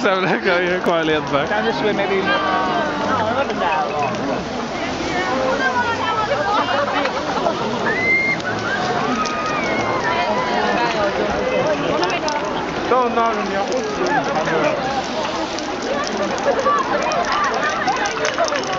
szemnek, a kajlétbe. Time to swim maybe. No, it wasn't that long. Don't know in your